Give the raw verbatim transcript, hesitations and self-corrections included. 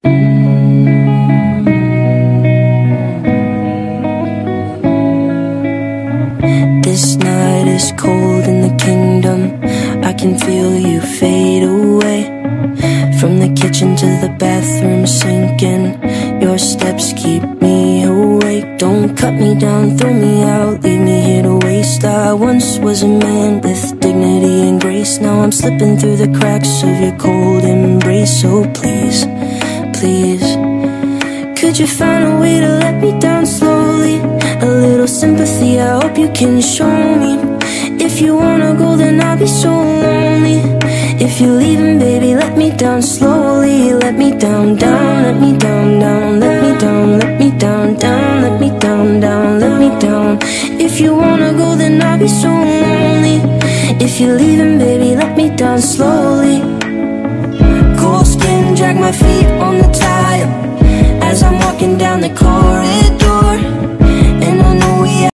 This night is cold in the kingdom. I can feel you fade away. From the kitchen to the bathroom sinking, your steps keep me awake. Don't cut me down, throw me out, leave me here to waste. I once was a man with dignity and grace. Now I'm slipping through the cracks of your cold embrace. So please, please, could you find a way to let me down slowly? A little sympathy, I hope you can show me. If you wanna go, then I'll be so lonely. If you're leaving, baby, let me down slowly. Let me down, down, let me down, down. Let me down, let me down, down. Let me down, down, let me down. If you wanna go, then I'll be so lonely. If you're leaving, baby, let me down slowly. Cold skin, drag my feet on the tile as I'm walking down the corridor.